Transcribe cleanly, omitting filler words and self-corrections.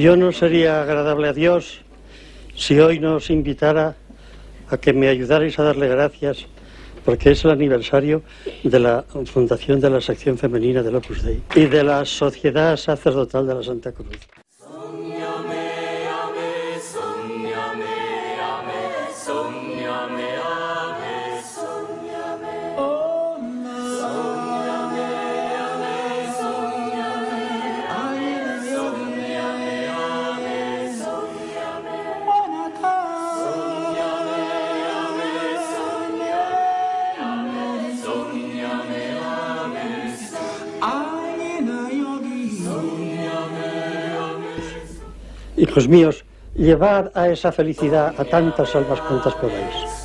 Yo no sería agradable a Dios si hoy nos invitara a que me ayudarais a darle gracias porque es el aniversario de la fundación de la sección femenina del Opus Dei y de la Sociedad Sacerdotal de la Santa Cruz. Hijos míos, llevad a esa felicidad a tantas almas cuantas podáis.